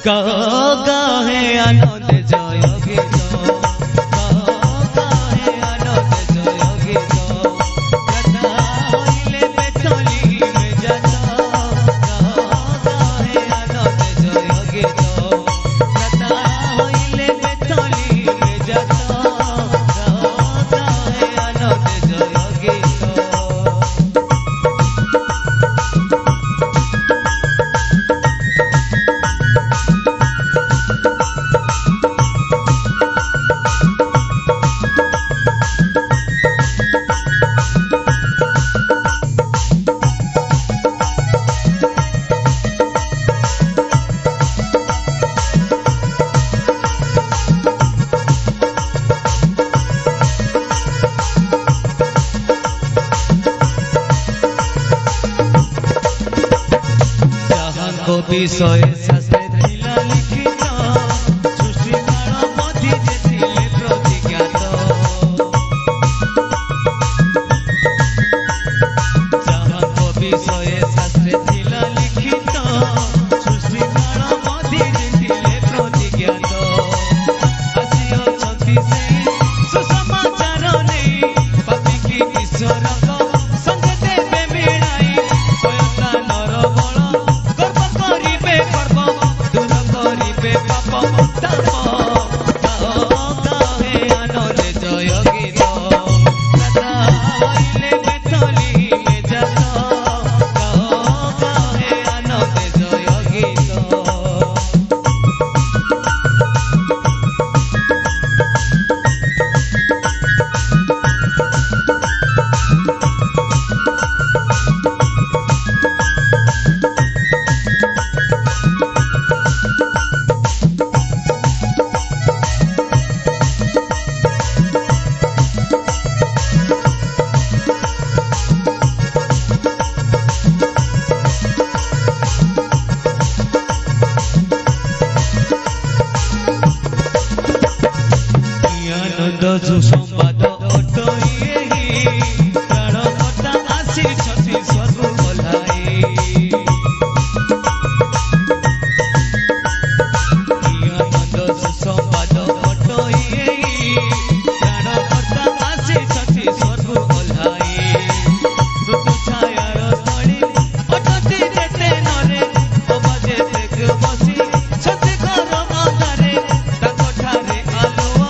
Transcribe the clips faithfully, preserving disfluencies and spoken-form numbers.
गाहे आनंद जय गीत गाहे आनंद जय गीत कथा हइले बेथली में जाता गाहे आनंद जय गीत कथा हइले बेथली में जाता गाहे आनंद जय गीत। विषय शास्त्रे थिला लिखित सृष्टि काल मध्य जेथिले प्रतिज्ञात जहाँ विषय शास्त्रे थिला लिखित सृष्टि काल मध्य जेथिले प्रतिज्ञात आसी अछंती से सुसमाचार नै पापी की ईश्वर संग देवे मिलाई शयतान बल सुसंवाद अटोइए प्राणकर्ता आसी छति स्वर्ग ओह्लाई आनंद सुसंवाद अटोइए प्राणकर्ता आसी छति स्वर्ग ओह्लाई ऋतु छायार स्थली अटति जेते नरे बजे देख बसी छति घर अंधारे ताको ठारे आलोआ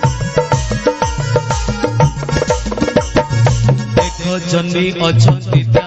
चंडी अछंती